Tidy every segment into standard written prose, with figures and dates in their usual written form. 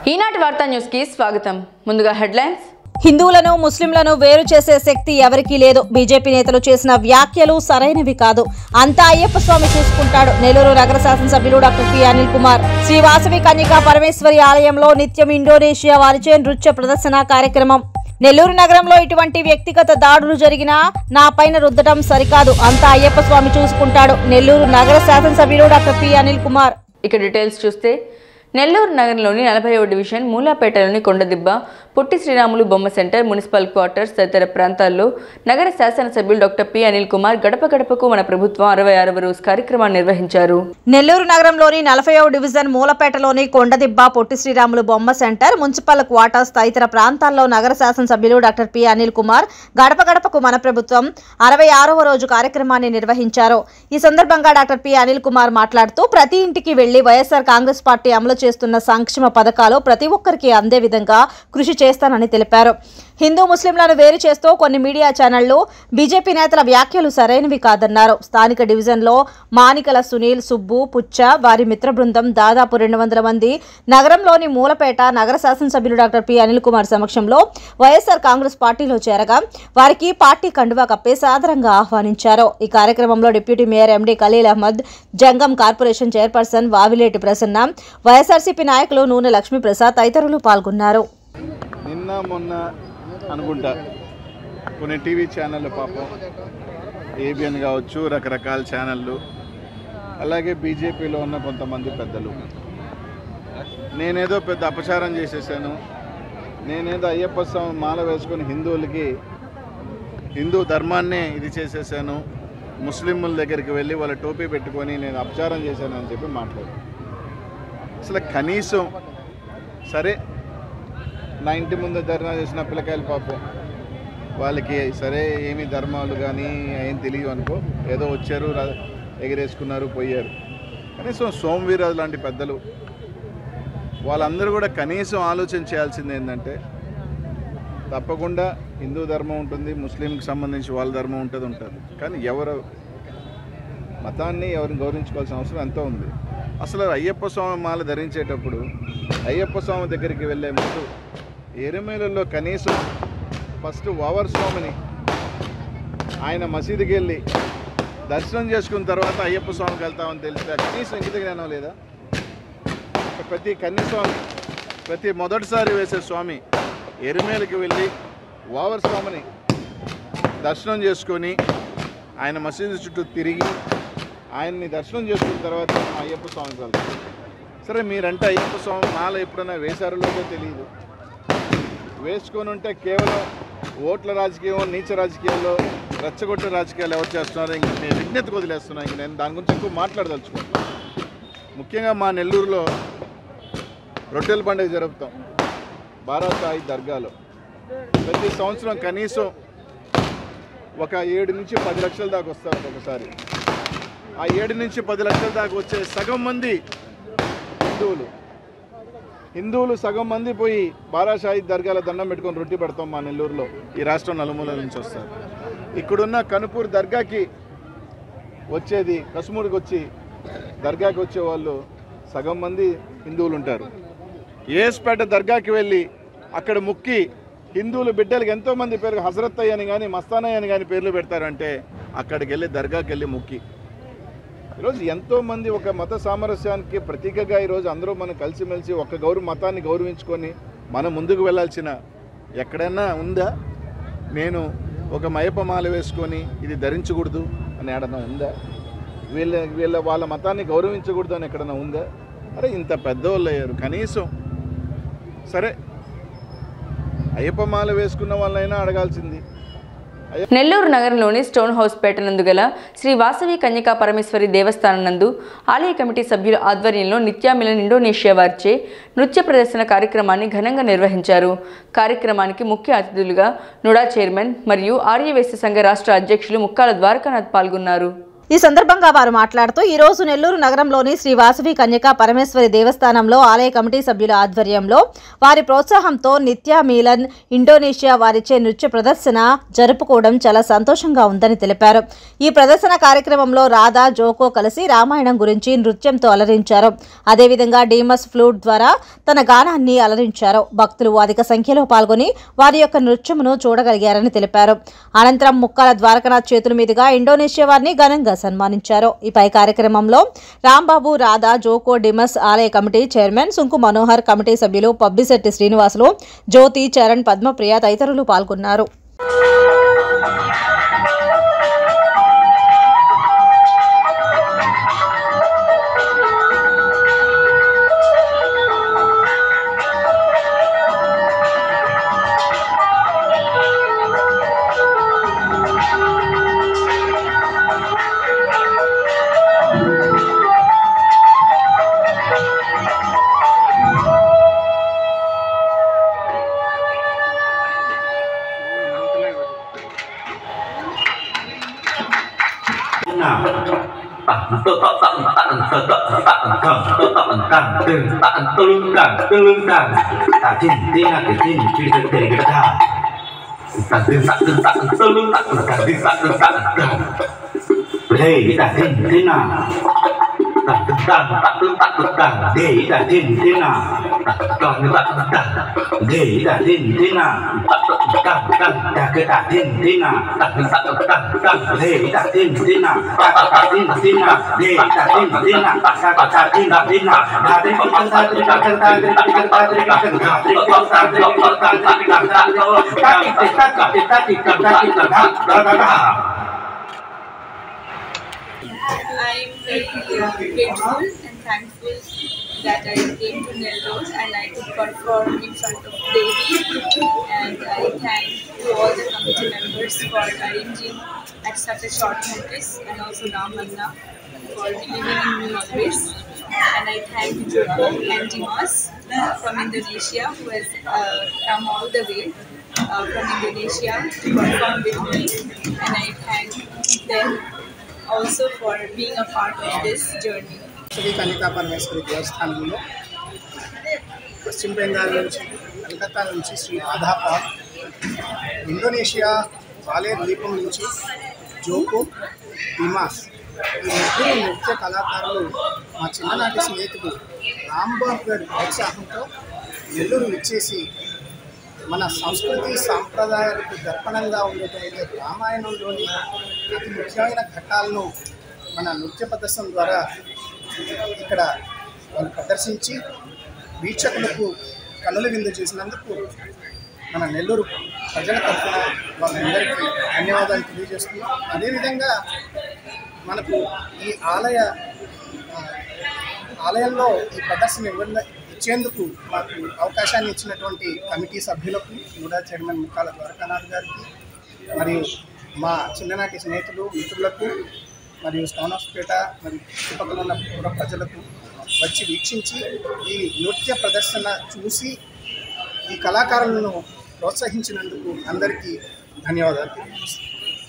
ఈనాటి వార్తా న్యూస్ కి స్వాగతం. ముందుగా హెడ్లైన్స్. హిందువులను ముస్లింలను వేరు చేసే శక్తి ఎవరికీ లేదు. బీజేపీ నేతలు చేసిన వ్యాఖ్యలు సరైనవి కాదు. అంతా అయ్యప్ప స్వామి చూసుకుంటాడు. నెల్లూరు నగర శాసనసభ్యులు డాక్టర్ పి అనిల్ కుమార్. శ్రీ వాసవి కన్యకా పరమేశ్వరి ఆలయంలో నిత్యం ఇండోనేషియా వారిచే నృత్య ప్రదర్శన కార్యక్రమం. నెల్లూరు నగరంలో ఇటువంటి వ్యక్తిగత దాడులు జరిగినా నా పైన రుద్దడం సరికాదు. అంతా అయ్యప్ప స్వామి చూసుకుంటాడు. నెల్లూరు నగర శాసనసభ్యులు డాక్టర్ పి అనిల్ కుమార్. ఇక డీటెయిల్స్ చూస్తే నెల్లూరు నగరంలోని 40వ డివిజన్ మూలాపేటలోని కొండదిబ్బ, పొట్టి శ్రీరాములు బొమ్మ సెంటర్, మున్సిపల్ క్వార్టర్స్ తదితర ప్రాంతాల్లో నగర శాసనసభ్యులు డాక్టర్ పి అనిల్ కుమార్ గడప గడపకు మన ప్రభుత్వం 66వ రోజు కార్యక్రమాన్ని నిర్వహించారు. నెల్లూరు నగరంలోని 40వ డివిజన్ మూలపేటలోని కొండదిబ్బ, పొట్టి శ్రీరాములు బొమ్మ సెంటర్, మున్సిపల్ క్వార్టర్స్ తదితర ప్రాంతాల్లో నగర శాసనసభ్యులు డాక్టర్ పి అనిల్ కుమార్ గడప గడపకు మన ప్రభుత్వం 66వ రోజు కార్యక్రమాన్ని నిర్వహించారు. ఈ సందర్భంగా డాక్టర్ పి అనిల్ కుమార్ మాట్లాడుతూ ప్రతి ఇంటికి వెళ్లి వైఎస్ఆర్ కాంగ్రెస్ పార్టీ అమలు చేస్తున్న సంక్షేమ పథకాలు ప్రతి ఒక్కరికి అందే విధంగా కృషి చేస్తానని తెలిపారు. హిందూ ముస్లింలను వేరు చేస్తూ కొన్ని మీడియా ఛానళ్లు బీజేపీ నేతల వ్యాఖ్యలు సరైనవి కాదన్నారు. స్థానిక డివిజన్లో మానికల సునీల్, సుబ్బు, పుచ్చ వారి మిత్ర బృందం దాదాపు 200 మంది నగరంలోని మూలపేట నగర శాసనసభ్యులు డాక్టర్ పి అనిల్ కుమార్ సమక్షంలో వైఎస్ఆర్ కాంగ్రెస్ పార్టీలో చేరగా వారికి పార్టీ కండువా కప్పి సాదరంగా ఆహ్వానించారు. ఈ కార్యక్రమంలో deputy mayor MD Khaleel Ahmed, Jangam corporation chairperson Vavileti Prasanna, YSRCP నాయకులు నూనె లక్ష్మీప్రసాద్ తదితరులు పాల్గొన్నారు. నిన్న మొన్న అనుకుంటా కొన్ని టీవీ ఛానళ్ళు, పాపం ఏబిఎన్ కావచ్చు, రకరకాల ఛానళ్ళు, అలాగే బీజేపీలో ఉన్న కొంతమంది పెద్దలు నేనేదో పెద్ద అపచారం చేసేసాను, నేనేదో అయ్యప్ప స్వామి మాల వేసుకొని హిందువులకి హిందూ ధర్మాన్నే ఇది చేసేసాను, ముస్లింల దగ్గరికి వెళ్ళి వాళ్ళ టోపీ పెట్టుకొని నేను అపచారం చేశాను అని చెప్పి మాట్లాడారు. అసలు కనీసం సరే నా ఇంటి ముందు ధర్నా చేసిన పిల్లకాయలు పాపం వాళ్ళకి సరే ఏమి ధర్మాలు కానీ ఏం తెలియదు అనుకో, ఏదో వచ్చారు ఎగిరేసుకున్నారు పోయారు. కనీసం సోమవీరాజు లాంటి పెద్దలు వాళ్ళందరూ కూడా కనీసం ఆలోచన చేయాల్సింది ఏంటంటే తప్పకుండా హిందూ ధర్మం ఉంటుంది, ముస్లింకి సంబంధించి వాళ్ళ ధర్మం ఉంటుంది, కానీ ఎవరు మతాన్ని ఎవరిని గౌరవించుకోవాల్సిన అవసరం ఎంతో ఉంది. అసలు అయ్యప్ప స్వామి మాల ధరించేటప్పుడు అయ్యప్ప స్వామి దగ్గరికి వెళ్ళే ముందు ఎరుమేలలో కనీసం ఫస్ట్ వావర్ స్వామిని ఆయన మసీదుకి వెళ్ళి దర్శనం చేసుకున్న తర్వాత అయ్యప్ప స్వామికి వెళ్తామని తెలిస్తే కనీసం ఇంగిత జ్ఞానం లేదా? ప్రతి మొదటిసారి వేసే స్వామి ఎరుమేలకి వెళ్ళి వావర్ స్వామిని దర్శనం చేసుకొని ఆయన మసీదు చుట్టూ తిరిగి ఆయన్ని దర్శనం చేసుకున్న తర్వాత అయ్యప్ప స్వామికి వెళ్తాం. సరే మీరంటే అయ్యప్ప స్వామి మాల ఎప్పుడైనా వేశారో లేదో తెలియదు, వేసుకొని ఉంటే కేవలం ఓట్ల రాజకీయం, నీచ రాజకీయాల్లో రెచ్చగొట్టే రాజకీయాలు ఎవరు చేస్తున్నారు ఇంక నేను విజ్ఞతకు వదిలేస్తున్నాను. ఇంక నేను దాని గురించి ఎక్కువ మాట్లాడదలుచుకుంటాను. ముఖ్యంగా మా నెల్లూరులో రొట్టెల పండుగ జరుపుతాం బారాసాయి దర్గాలో. ప్రతి సంవత్సరం కనీసం ఒక 7 నుంచి 10 లక్షల దాకా వస్తారు ఒకసారి. ఆ 7 నుంచి 10 లక్షల దాకా వచ్చే సగం మంది హిందువులు సగం మంది పోయి బారాసాయి దర్గాలో దండం పెట్టుకొని రొట్టి పెడతాం మా నెల్లూరులో. ఈ రాష్ట్రం నలుమూలల నుంచి వస్తారు. ఇక్కడున్న కనుపూర్ దర్గాకి వచ్చేది, కసుమూరికి వచ్చి దర్గాకి వచ్చే వాళ్ళు సగం మంది హిందువులు ఉంటారు. ఏస్పేట దర్గాకి వెళ్ళి అక్కడ ముక్కి హిందువులు బిడ్డలకు ఎంతోమంది పేరు హజరత్ అయ్య అని కానీ మస్తానయ్య అని కానీ పేర్లు పెడతారంటే అక్కడికి వెళ్ళి దర్గాకి వెళ్ళి ముక్కి. ఈరోజు ఎంతోమంది ఒక మత సామరస్యానికి ప్రతీకగా ఈరోజు అందరూ మనం కలిసిమెలిసి ఒక మతాన్ని గౌరవించుకొని మనం ముందుకు వెళ్ళాల్సిన ఎక్కడైనా ఉందా? నేను ఒక అయ్యప్ప మాల వేసుకొని ఇది ధరించకూడదు అని ఏడన్నా ఉందా? వాళ్ళ మతాన్ని గౌరవించకూడదు అని ఎక్కడన్నా ఉందా? అరే ఇంత పెద్దవాళ్ళు అయ్యారు, కనీసం సరే అయ్యప్ప మాల వేసుకున్న వాళ్ళైనా అడగాల్సింది. నెల్లూరు నగరంలోని స్టోన్ హౌస్ పేట నందు గల శ్రీ వాసవి కన్యకా పరమేశ్వరి దేవస్థానం నందు ఆలయ కమిటీ సభ్యుల ఆధ్వర్యంలో నిత్యామిలన్ ఇండోనేషియా వారిచే నృత్య ప్రదర్శన కార్యక్రమాన్ని ఘనంగా నిర్వహించారు. కార్యక్రమానికి ముఖ్య అతిథులుగా నుడా చైర్మన్ మరియు ఆర్యవేశ్య సంఘ రాష్ట్ర అధ్యక్షులు ముక్కాల ద్వారకానాథ్ పాల్గొన్నారు. ఈ సందర్భంగా వారు మాట్లాడుతూ ఈ రోజు నెల్లూరు నగరంలోని శ్రీ వాసవి కన్యకా పరమేశ్వరి దేవస్థానంలో ఆలయ కమిటీ సభ్యుల ఆధ్వర్యంలో వారి ప్రోత్సాహంతో నిత్యా మీలన్ ఇండోనేషియా వారిచే నృత్య ప్రదర్శన జరుపుకోవడం చాలా సంతోషంగా ఉందని తెలిపారు. ఈ ప్రదర్శన కార్యక్రమంలో రాధా జోకో కలిసి రామాయణం గురించి నృత్యంతో అలరించారు. అదేవిధంగా డీమస్ ఫ్లూట్ ద్వారా తన గానాన్ని అలరించారు. భక్తులు అధిక సంఖ్యలో పాల్గొని వారి యొక్క నృత్యమును చూడగలిగారని తెలిపారు. అనంతరం ముక్కాల ద్వారకనాథ్ చేతుల మీదుగా ఇండోనేషియా వారిని ఘనంగా సన్మానించారు. ఈ పై కార్యక్రమంలో రాంబాబు, రాధా, జోకో, డిమస్ ఆలయ committee chairman Sunku Manohar, committee సభ్యులు పబ్బిశెట్టి శ్రీనివాసులు, జ్యోతి, చరణ్, పద్మప్రియ తదితరులు పాల్గొన్నారు. I'm very grateful and thankful that I came to Nellore and I could perform in front of Devi, and I thank to all the committee members for arranging at such a short notice, and also Ramanna for believing in me always. And I thank Joko and Dimas from Indonesia who has come all the way from Indonesia to perform with me, and I thank them also for being a part of this journey. Shri Kanyaka Parameshwari దేవస్థానంలో పశ్చిమ బెంగాల్ నుంచి కలకత్తా నుంచి Shri రాధాపాల్, Indonesia బాలే ద్వీపం నుంచి Djoko, డిమాస్ ఈ ముగ్గురు నృత్య కళాకారులు మా చిన్ననాటి స్నేహితుడు రాంబాబు గారి ప్రోత్సాహంతో నెల్లూరు విచ్చేసి మన సంస్కృతి సాంప్రదాయాలకు దర్పణంగా ఉండేటైతే రామాయణంలోని అతి ముఖ్యమైన ఘట్టాలను మన నృత్య ప్రదర్శన ద్వారా ఇక్కడ వాళ్ళు ప్రదర్శించి వీక్షకులకు కనుల విందు చేసినందుకు మన నెల్లూరు ప్రజల తరఫున వాళ్ళందరికీ ధన్యవాదాలు తెలియజేస్తున్నాం. అదేవిధంగా మనకు ఈ ఆలయంలో ఈ ప్రదర్శన ఇచ్చేందుకు మాకు అవకాశాన్ని ఇచ్చినటువంటి కమిటీ సభ్యులకు, కూడా చైర్మన్ ముక్కాల ద్వారకానాథ్ గారికి, మరియు మా చిన్ననాటి స్నేహితులు, మిత్రులకు, మరియు స్టౌనస్పేట మరియు చుట్టుపక్కల ఉన్న పుర ప్రజలకు వచ్చి వీక్షించి ఈ నృత్య ప్రదర్శన చూసి ఈ కళాకారులను ప్రోత్సహించినందుకు అందరికీ ధన్యవాదాలు తెలియజేస్తున్నాను.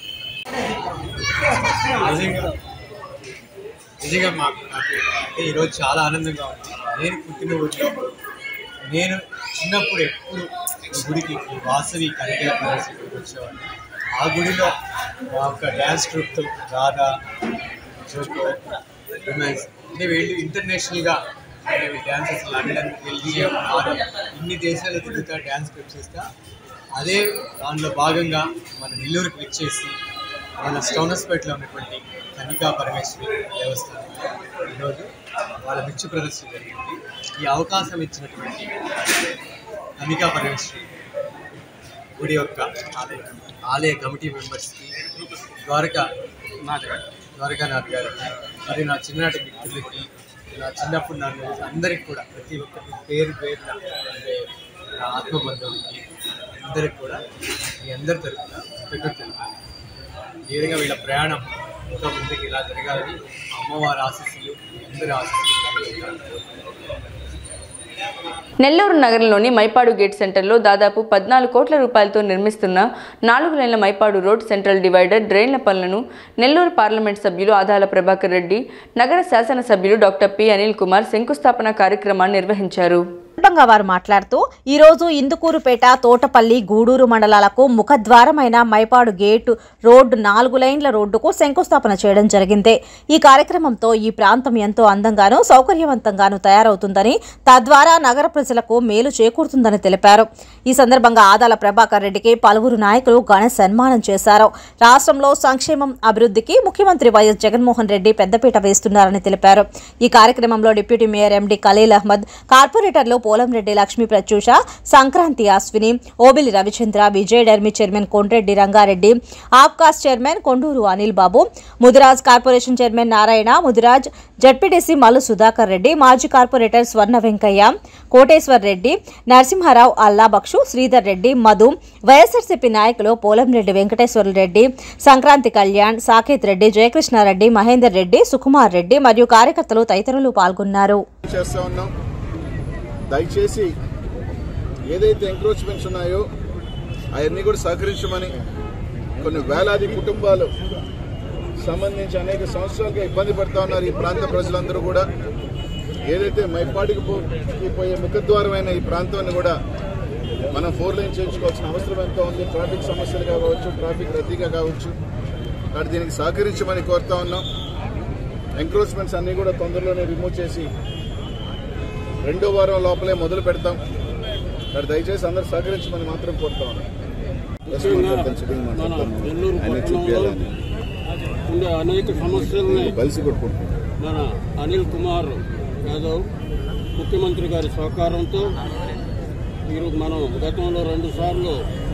నిజంగా నాకు ఈరోజు చాలా ఆనందంగా ఉంది. నేను పుట్టినరోజు నేను చిన్నప్పుడు ఎప్పుడు ఈ గుడికి ఈ వాసవి కన్యకా పరమేశ్వరికి వచ్చేవాడిని. ఆ గుడిలో మా యొక్క డ్యాన్స్ ట్రూప్తో రాధా, జోకో, విమెన్స్ అంటే వీళ్ళు ఇంటర్నేషనల్గా డ్యాన్సెస్ లండన్, బెల్జియం, ఇన్ని దేశాలు తిరుగుతా డ్యాన్స్ చేస్తా. అదే దానిలో భాగంగా మన నెల్లూరుకి విచ్చేసి మన స్టౌనస్పేటలో ఉన్నటువంటి కన్యకా పరమేశ్వరి దేవస్థానంలో ఈరోజు వాళ్ళ నృత్య ప్రదర్శన జరిగింది. ఈ అవకాశం ఇచ్చినటువంటి కన్యకా పరమేశ్వరి గుడి యొక్క ఆలయ కమిటీ మెంబర్స్కి, ద్వారకానాథ్ గారికి, మరి నా చిన్ననాటి మిత్రులకి, నా చిన్నప్పుడు నన్ను అందరికి కూడా ప్రతి ఒక్కరికి పేరు అంటే నా ఆత్మబంధువులకి అందరికి కూడా మీ అందరి తరఫున కృతజ్ఞతలు. ఈ విధంగా వీళ్ళ ప్రయాణం ఇంకా ముందుకు ఇలా జరగాలని అమ్మవారి ఆశీస్సులు, మీ అందరి ఆశీస్సులు. నెల్లూరు నగరంలోని మైపాడు గేట్ సెంటర్లో దాదాపు 14 కోట్ల రూపాయలతో నిర్మిస్తున్న 4 లేన్ల మైపాడు రోడ్ సెంట్రల్ డివైడర్ డ్రైన్ల పనులను నెల్లూరు పార్లమెంట్ సభ్యులు ఆదాల ప్రభాకర్ రెడ్డి, నగర శాసనసభ్యులు డాక్టర్ పి అనిల్ కుమార్ శంకుస్థాపన కార్యక్రమాన్ని నిర్వహించారు. సందర్భంగా వారు మాట్లాడుతూ ఈ రోజు ఇందుకూరుపేట, తోటపల్లి, గూడూరు మండలాలకు ముఖద్వారమైన మైపాడు గేటు రోడ్డు 4 లైన్ల రోడ్డుకు శంకుస్థాపన చేయడం జరిగింది. ఈ కార్యక్రమంతో ఈ ప్రాంతం ఎంతో అందంగానూ సౌకర్యవంతంగానూ తయారవుతుందని, తద్వారా నగర ప్రజలకు మేలు చేకూరుతుందని తెలిపారు. ఈ సందర్భంగా ఆదాల ప్రభాకర్ రెడ్డికి పలువురు నాయకులు ఘన సన్మానం చేశారు. రాష్ట్రంలో సంక్షేమం, అభివృద్ధికి ముఖ్యమంత్రి వైఎస్ జగన్మోహన్ రెడ్డి పెద్దపీట వేస్తున్నారని తెలిపారు. ఈ కార్యక్రమంలో deputy mayor MD Khaleel Ahmed, కార్పొరేటర్లు పోలంరెడ్డి లక్ష్మీ ప్రత్యూష, సంక్రాంతి అశ్విని, ఓబిలి రవిచంద్ర, విజయ్ డర్మి chairman Kondreddy Rangareddy, APCOS chairman Konduru Anil Babu, Mudiraj corporation chairman Narayana Mudiraj, ZPTC Mallu Sudhakar Reddy, మాజీ కార్పొరేటర్ స్వర్ణ వెంకయ్య, కోటేశ్వర్ రెడ్డి, నరసింహారావు, అల్లాబక్షు, శ్రీధర్ రెడ్డి, మధు, వైఎస్ఆర్సీపీ నాయకులు పోలంరెడ్డి వెంకటేశ్వర రెడ్డి, సంక్రాంతి కళ్యాణ్, సాకేత్ రెడ్డి, జయకృష్ణారెడ్డి, మహేందర్ రెడ్డి, సుకుమార్ రెడ్డి మరియు కార్యకర్తలు తదితరులు పాల్గొన్నారు. దయచేసి ఏదైతే ఎంక్రోచ్మెంట్స్ ఉన్నాయో అవన్నీ కూడా సహకరించమని, కొన్ని వేలాది కుటుంబాలు సంబంధించి అనేక సంవత్సరాలుగా ఇబ్బంది పడుతూ ఉన్నారు ఈ ప్రాంత ప్రజలందరూ కూడా. ఏదైతే మైపాడికి పోయే ముఖద్వారమైన ఈ ప్రాంతాన్ని కూడా మనం 4 లైన్ చేయించుకోవాల్సిన అవసరం ఎంతో ఉంది. ట్రాఫిక్ సమస్యలుగా కావచ్చు, ట్రాఫిక్ రద్దీగా కావచ్చు. కాబట్టి దీనికి సహకరించమని కోరుతా ఉన్నాం. ఎంక్రోచ్మెంట్స్ అన్నీ కూడా తొందరలోనే రిమూవ్ చేసి 2వ వారం లోపలే మొదలు పెడతాం. మరి దయచేసి అందరూ సహకరించమని మాత్రం కోరుతా ఉన్నాం. ఉండే అనేక సమస్యలని మన అనిల్ కుమార్ యాదవ్ ముఖ్యమంత్రి గారి సహకారంతో ఈరోజు మనం గతంలో 2 సార్లు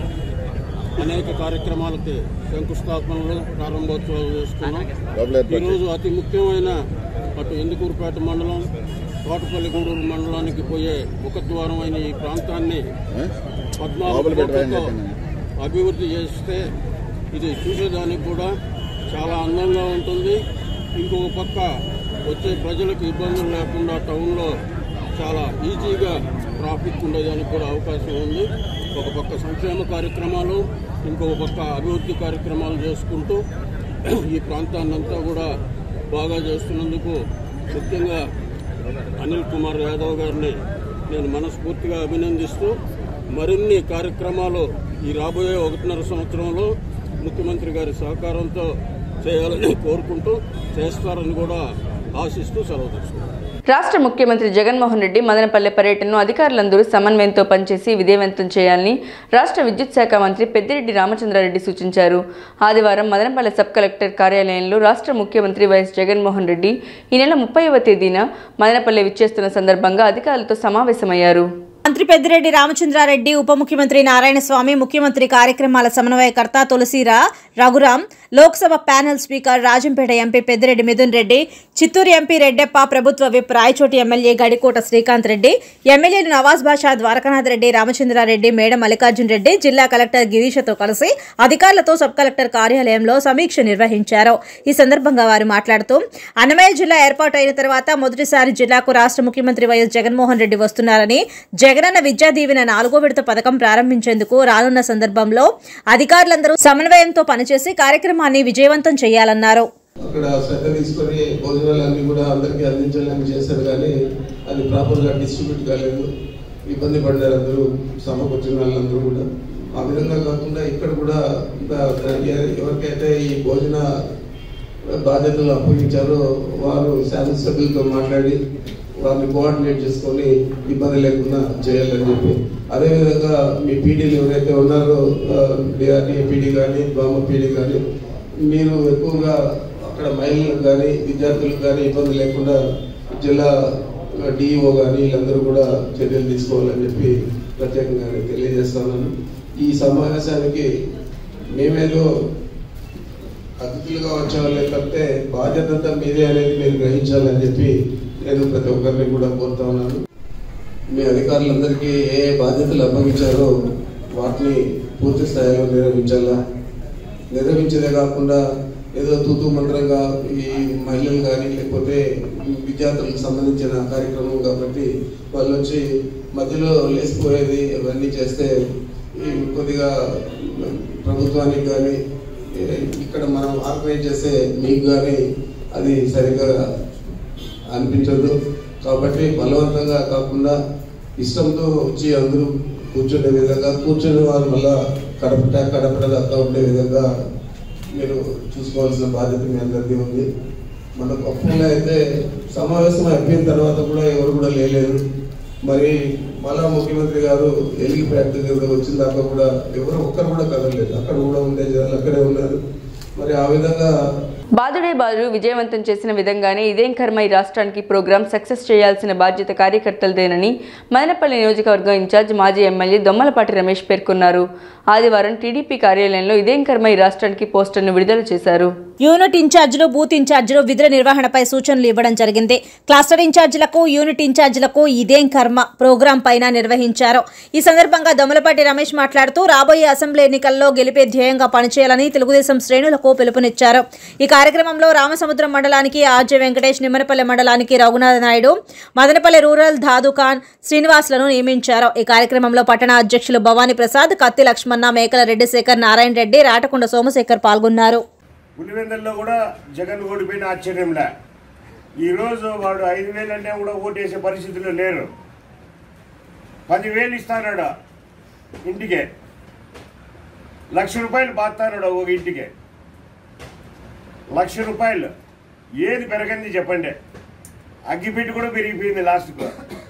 అనేక కార్యక్రమాలకి శంకుస్థాపనలు, ప్రారంభోత్సవాలు చేసుకున్నాం. ఈరోజు అతి ముఖ్యమైన అటు ఇందుకూరుపేట మండలం, తోటపల్లి, గూడూరు మండలానికి పోయే ముఖద్వారం అయిన ఈ ప్రాంతాన్ని 14 కోట్లతో అభివృద్ధి చేస్తే ఇది చూసేదానికి కూడా చాలా అందంగా ఉంటుంది. ఇంకొక పక్క వచ్చే ప్రజలకు ఇబ్బందులు లేకుండా టౌన్లో చాలా ఈజీగా ట్రాఫిక్ ఉండేదానికి కూడా అవకాశం ఉంది. ఒక పక్క సంక్షేమ కార్యక్రమాలు, ఇంకొక పక్క అభివృద్ధి కార్యక్రమాలు చేసుకుంటూ ఈ ప్రాంతాన్నంతా కూడా బాగా చేస్తున్నందుకు ముఖ్యంగా అనిల్ కుమార్ యాదవ్ గారిని నేను మనస్ఫూర్తిగా అభినందిస్తూ మరిన్ని కార్యక్రమాలు ఈ రాబోయే 1.5 సంవత్సరంలో ముఖ్యమంత్రి గారి సహకారంతో చేయాలని కోరుకుంటూ చేస్తారని కూడా ఆశిస్తూ సెలవు తీసుకుంటాను. రాష్ట్ర ముఖ్యమంత్రి జగన్మోహన్ రెడ్డి మదనపల్లె పర్యటనను అధికారులందరూ సమన్వయంతో పనిచేసి విజయవంతం చేయాలని రాష్ట్ర విద్యుత్ శాఖ మంత్రి పెద్దిరెడ్డి రామచంద్రారెడ్డి సూచించారు. ఆదివారం మదనపల్లె సబ్ కలెక్టర్ కార్యాలయంలో రాష్ట్ర ముఖ్యమంత్రి వైఎస్ జగన్మోహన్ రెడ్డి ఈ నెల 30వ తేదీన మదనపల్లె విచ్చేస్తున్న సందర్భంగా అధికారులతో సమావేశమయ్యారు. మంత్రి పెద్దిరెడ్డి రామచంద్రారెడ్డి, ఉప ముఖ్యమంత్రి నారాయణస్వామి, ముఖ్యమంత్రి కార్యక్రమాల సమన్వయకర్త తులసిరా Raghuram, Lok Sabha panel speaker Rajampet MP Peddireddy Mithun Reddy, Chittoor MP Reddeppa, ప్రభుత్వ విప్ రాయచోటి ఎమ్మెల్యే గడికోట శ్రీకాంత్ రెడ్డి, ఎమ్మెల్యేలు నవాజ్ బాషా, ద్వారకానాథ్ రెడ్డి, రామచంద్రారెడ్డి, మేడ మల్లికార్జున్ రెడ్డి, జిల్లా కలెక్టర్ గిరీషతో కలిసి అధికారులతో సబ్ కలెక్టర్ కార్యాలయంలో సమీక్ష నిర్వహించారు. ఈ సందర్భంగా వారు మాట్లాడుతూ అన్నమయ్య జిల్లా ఏర్పాటు అయిన తర్వాత మొదటిసారి జిల్లాకు రాష్ట్ర ముఖ్యమంత్రి వైఎస్ జగన్మోహన్ రెడ్డి వస్తున్నారని, జగనన్న విద్యా దీవెన 4వ విడత పథకం ప్రారంభించేందుకు రానున్న సందర్భంలో అధికారులందరూ సమన్వయంతో పనిచేసి కార్యక్రమాన్ని విజయవంతం చేయాలన్నారు. అక్కడ శ్రద్ధ తీసుకొని భోజనాలన్నీ కూడా అందరికీ అందించాలని చేశారు, కానీ అది ప్రాపర్గా డిస్ట్రిబ్యూట్ కాలేదు. ఇబ్బంది పడ్డారు అందరూ, సభకు వచ్చిన వాళ్ళందరూ కూడా. ఆ విధంగా కాకుండా ఇక్కడ కూడా ఎవరికైతే ఈ భోజన బాధ్యతలు అప్పగించారో వారు శాసనసభ్యులతో మాట్లాడి వారిని కోఆర్డినేట్ చేసుకొని ఇబ్బంది లేకుండా చేయాలని చెప్పి, అదేవిధంగా మీ పీడీలు ఎవరైతే ఉన్నారో డిఆర్డీ పీడీ కానీ, బామ పీడీ కానీ, మీరు ఎక్కువగా అక్కడ మహిళలకు కానీ విద్యార్థులకు కానీ ఇబ్బంది లేకుండా జిల్లా డిఈఓ కానీ వీళ్ళందరూ కూడా చర్యలు తీసుకోవాలని చెప్పి ప్రత్యేకంగా తెలియజేస్తున్నాను. ఈ సమావేశానికి మేమేదో అతిథులుగా వచ్చేవాళ్ళే తప్పితే బాధ్యత అంతా మీదే అనేది మీరు గ్రహించాలని చెప్పి నేను ప్రతి ఒక్కరిని కూడా కోరుతా ఉన్నాను. మీ అధికారులందరికీ ఏ బాధ్యతలు అప్పగించారో వాటిని పూర్తి స్థాయిలో నిర్వహించాలా. నిర్వహించేదే కాకుండా ఏదో తూతూ మంత్రంగా ఈ మహిళలు కానీ లేకపోతే విద్యార్థులకు సంబంధించిన కార్యక్రమం కాబట్టి వాళ్ళు వచ్చి మధ్యలో లేచిపోయేది ఇవన్నీ చేస్తే కొద్దిగా ప్రభుత్వానికి కానీ ఇక్కడ మనం ఆర్గనైజ్ చేసే మీకు కానీ అది సరిగ్గా అనిపించదు. కాబట్టి బలవంతంగా కాకుండా ఇష్టంతో వచ్చి అందరూ కూర్చునే విధంగా, కూర్చునే వారు మళ్ళా కడపడగా ఉండే విధంగా మీరు చూసుకోవాల్సిన బాధ్యత మీ అందరికీ ఉంది. మన గొప్పగా అయితే సమావేశం అయిపోయిన తర్వాత కూడా ఎవరు కూడా లేలేదు. మరి మళ్ళా ముఖ్యమంత్రి గారు ఎలిగిపేట వచ్చిన దాకా కూడా ఎవరు ఒక్కరు కూడా కదలలేదు. అక్కడ కూడా ఉండే జనాలు అక్కడే ఉన్నారు. మరి ఆ విధంగా బాదుడే బాదుడు విజయవంతం చేసిన విధంగానే ఇదేం కర్మ ఈ రాష్ట్రానికి ప్రోగ్రాం సక్సెస్ చేయాల్సిన బాధ్యత కార్యకర్తలదేనని మదనపల్లి నియోజకవర్గం ఇన్ఛార్జ్ మాజీ ఎమ్మెల్యే దొమ్మలపాటి రమేష్ పేర్కొన్నారు. ఆదివారం టీడీపీ కార్యాలయంలో ఇదేం కర్మ ఈ రాష్ట్రానికి పోస్టర్ను విడుదల చేశారు. యూనిట్ ఇన్ఛార్జీలు, బూత్ ఇన్ఛార్జీలు విధుల నిర్వహణపై సూచనలు ఇవ్వడం జరిగింది. క్లస్టర్ ఇన్ఛార్జీలకు, యూనిట్ ఇన్ఛార్జీలకు ఇదేం కర్మ ప్రోగ్రాం పైన నిర్వహించారు. ఈ సందర్భంగా దొమ్మలపాటి రమేష్ మాట్లాడుతూ రాబోయే అసెంబ్లీ ఎన్నికల్లో గెలిపే ధ్యేయంగా పనిచేయాలని తెలుగుదేశం శ్రేణులకు పిలుపునిచ్చారు. ఈ కార్యక్రమంలో రామసముద్రం మండలానికి ఆర్జే వెంకటేష్, నిమ్మనపల్లి మండలానికి రఘునాథ నాయుడు, మదనపల్లి రూరల్ ధాదుఖాన్ శ్రీనివాస్లను నియమించారు. ఈ కార్యక్రమంలో పట్టణ అధ్యక్షులు భవానీ ప్రసాద్, కత్తి లక్ష్మణ, మేకల రెడ్డి శేఖర్, నారాయణ రెడ్డి, రాటకొండ సోమశేఖర్ పాల్గొన్నారు. పులివెందుల్లో కూడా జగన్ ఓడిపోయిన ఆశ్చర్యంలే. ఈరోజు వాడు 5,000 అంటే కూడా ఓటేసే పరిస్థితుల్లో లేరు. 10,000 ఇస్తాడు ఇంటికే, ₹1,00,000 బాస్తాడు ఒక ఇంటికే. ₹1,00,000 ఏది పెరగంది చెప్పండి? అగ్గిపెట్టి కూడా పెరిగిపోయింది లాస్ట్కు.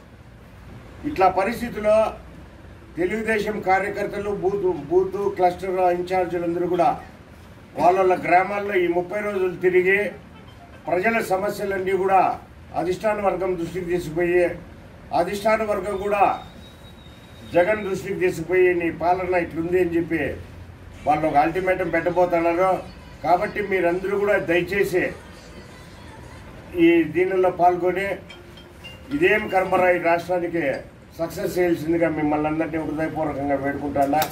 ఇట్లా పరిస్థితుల్లో తెలుగుదేశం కార్యకర్తలు, బూత్ క్లస్టర్ ఇన్ఛార్జీలందరూ కూడా వాళ్ళ గ్రామాల్లో ఈ 30 రోజులు తిరిగి ప్రజల సమస్యలన్నీ కూడా అధిష్టాన వర్గం దృష్టికి తీసుకుపోయి, అధిష్టాన వర్గం కూడా జగన్ దృష్టికి తీసుకుపోయి నీ పాలన ఇట్లుంది అని చెప్పి వాళ్ళు ఒక అల్టిమేటం పెట్టబోతున్నారు. కాబట్టి మీరందరూ కూడా దయచేసి ఈ దీనిలో పాల్గొని ఇదేం కర్మరా ఈ రాష్ట్రానికి సక్సెస్ చేయాల్సిందిగా మిమ్మల్ని అందరినీ హృదయపూర్వకంగా వేడుకుంటానా.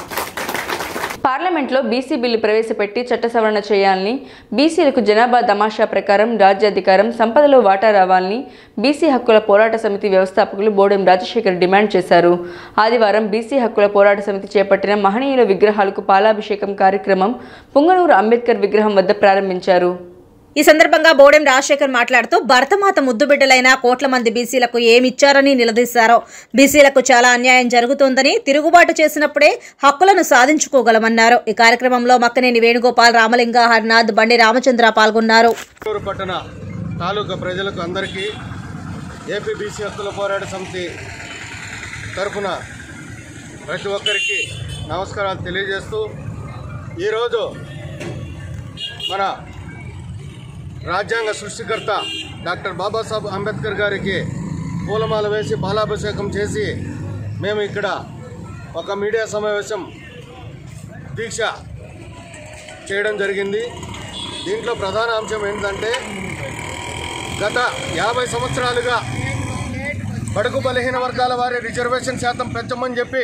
పార్లమెంట్లో బీసీ బిల్లు ప్రవేశపెట్టి చట్ట సవరణ చేయాలని, బీసీలకు జనాభా తమాషా ప్రకారం రాజ్యాధికారం, సంపదలో వాటా రావాలని బీసీ హక్కుల పోరాట సమితి వ్యవస్థాపకులు బోడెం రాజశేఖర్ డిమాండ్ చేశారు. ఆదివారం బీసీ హక్కుల పోరాట సమితి చేపట్టిన మహనీయుల విగ్రహాలకు పాలాభిషేకం కార్యక్రమం పుంగనూరు అంబేద్కర్ విగ్రహం వద్ద ప్రారంభించారు. ఈ సందర్భంగా బోడెం రాజశేఖర్ మాట్లాడుతూ భరతమాత ముద్దుబిడ్డలైన కోట్ల మంది బీసీలకు ఏమిచ్చారని నిలదీశారు. బీసీలకు చాలా అన్యాయం జరుగుతోందని, తిరుగుబాటు చేసినప్పుడే హక్కులను సాధించుకోగలమన్నారు. ఈ కార్యక్రమంలో మక్కనేని వేణుగోపాల్, రామలింగ, హర్నాథ్, బండి రామచంద్ర పాల్గొన్నారు. పట్టణ తాలూకా ప్రజలకు అందరికీ ఏపీ బీసీ హక్కుల పోరాట సమితి తరఫున ప్రతి ఒక్కరికి నమస్కారాలు తెలియజేస్తూ, ఈరోజు మన రాజ్యాంగ సృష్టికర్త డాక్టర్ బాబాసాహెబ్ అంబేద్కర్ గారికి పూలమాల వేసి పాలాభిషేకం చేసి మేము ఇక్కడ ఒక మీడియా సమావేశం దీక్ష చేయడం జరిగింది. దీంట్లో ప్రధాన అంశం ఏంటంటే, గత 50 సంవత్సరాలుగా బడుగు బలహీన వర్గాల వారి రిజర్వేషన్ శాతం పెంచమని చెప్పి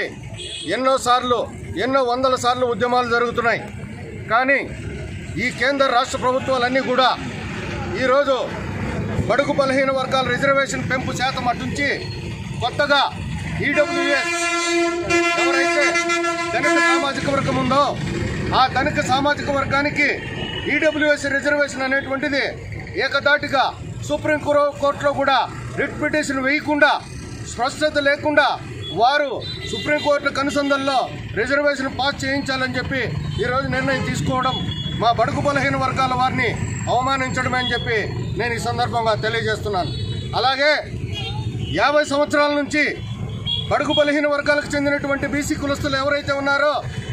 ఎన్నో వందల సార్లు ఉద్యమాలు జరుగుతున్నాయి. కానీ ఈ కేంద్ర రాష్ట్ర ప్రభుత్వాలన్నీ కూడా ఈరోజు బడుగు బలహీన వర్గాల రిజర్వేషన్ పెంపు శాతం అటుంచి కొత్తగా ఈడబ్ల్యూఎస్ ఎవరైతే ధనిక సామాజిక వర్గం ఉందో ఆ ధనిక సామాజిక వర్గానికి ఈడబ్ల్యూఎస్ రిజర్వేషన్ అనేటువంటిది ఏకదాటిగా సుప్రీంకోర్టులో కూడా రిట్ పిటిషన్ వేయకుండా, స్పష్టత లేకుండా వారు సుప్రీంకోర్టు కనుసంధంలో రిజర్వేషన్ పాస్ చేయించాలని చెప్పి ఈరోజు నిర్ణయం తీసుకోవడం మా బడుగు బలహీన వర్గాల వారిని అవమానించడమే అని చెప్పి నేను ఈ సందర్భంగా తెలియజేస్తున్నాను. అలాగే 50 సంవత్సరాల నుంచి బడుగు బలహీన వర్గాలకు చెందినటువంటి బీసీ కులస్తులు ఎవరైతే ఉన్నారో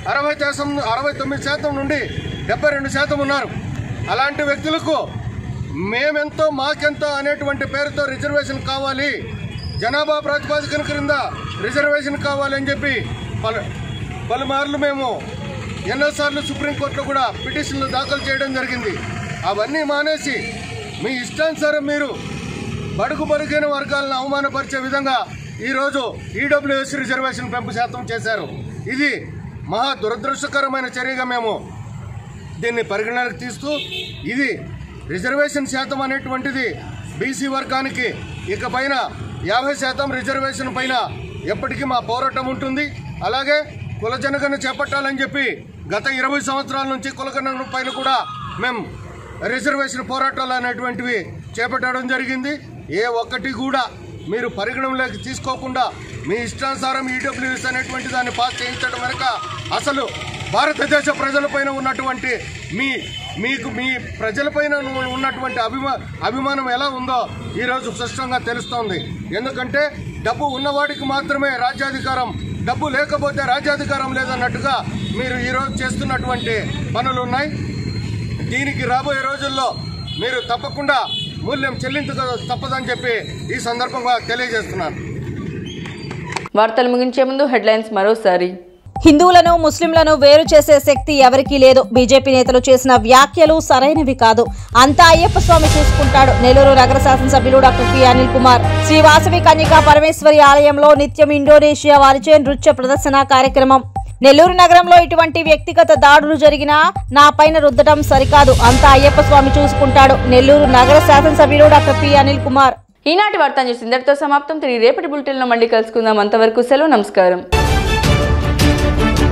69% నుండి 72% ఉన్నారు. అలాంటి వ్యక్తులకు మేమెంతో మాకెంతో అనేటువంటి పేరుతో రిజర్వేషన్ కావాలి, జనాభా ప్రాతిపదికన క్రింద రిజర్వేషన్ కావాలని చెప్పి పలుమార్లు మేము ఎన్నోసార్లు సుప్రీంకోర్టులో కూడా పిటిషన్లు దాఖలు చేయడం జరిగింది. అవన్నీ మానేసి మీ ఇష్టానుసారం మీరు బడుగు బలహీన వర్గాలను అవమానపరిచే విధంగా ఈరోజు ఈడబ్ల్యూఎస్ రిజర్వేషన్ పెంపు శాతం చేశారు. ఇది మహా దురదృష్టకరమైన చర్యగా మేము దీన్ని పరిగణనకు తీస్తూ ఇది రిజర్వేషన్ శాతం అనేటువంటిది బీసీ వర్గానికి ఇకపైన 50% రిజర్వేషన్ పైన ఎప్పటికీ మా పోరాటం ఉంటుంది. అలాగే కుల జనగణన చేపట్టాలని చెప్పి గత 20 సంవత్సరాల నుంచి కులగణన పైన కూడా మేము రిజర్వేషన్ పోరాటాలు అనేటువంటివి చేపట్టడం జరిగింది. ఏ ఒక్కటి కూడా మీరు పరిగణనలోకి తీసుకోకుండా మీ ఇష్టానుసారం ఈడబ్ల్యూఎస్ అనేటువంటి దాన్ని పాస్ చేయించడం వెనుక అసలు భారతదేశ ప్రజలపైన ఉన్నటువంటి మీ ప్రజలపైన ఉన్నటువంటి అభిమానం ఎలా ఉందో ఈరోజు స్పష్టంగా తెలుస్తోంది. ఎందుకంటే డబ్బు ఉన్నవాడికి మాత్రమే రాజ్యాధికారం, డబ్బు లేకపోతే రాజ్యాధికారం లేదన్నట్టుగా మీరు ఈరోజు చేస్తున్నటువంటి పనులు ఉన్నాయి. దీనికి రాబోయే రోజుల్లో మీరు తప్పకుండా మూల్యం చెల్లించక తప్పదని చెప్పి ఈ సందర్భంగా తెలియజేస్తున్నాను. వార్తలు ముగించే ముందు హెడ్లైన్స్ మరోసారి. హిందువులను ముస్లింలను వేరు చేసే శక్తి ఎవరికీ లేదు. బీజేపీ నేతలు చేసిన వ్యాఖ్యలు సరైనవి కాదు. అంతా అయ్యప్ప స్వామి చూసుకుంటాడు. నెల్లూరు నగర శాసనసభ్యులు డాక్టర్ పి అనిల్ కుమార్. శ్రీ వాసవి కన్యకా పరమేశ్వరి ఆలయంలో నిత్యం ఇండోనేషియా వారిచే నృత్య ప్రదర్శన కార్యక్రమం. నెల్లూరు నగరంలో ఇటువంటి వ్యక్తిగత దాడులు జరిగినా నా పైన రుద్దటం సరికాదు. అంతా అయ్యప్ప స్వామి చూసుకుంటాడు. నెల్లూరు నగర శాసనసభ్యులు డాక్టర్ పి అనిల్ కుమార్. ఈనాటి వార్తా న్యూస్ ఇంతటితో సమాప్తం. తిరిగి రేపటి బులెటిన్లో మళ్ళీ కలుసుకుందాం. అంతవరకు సెలవు. నమస్కారం.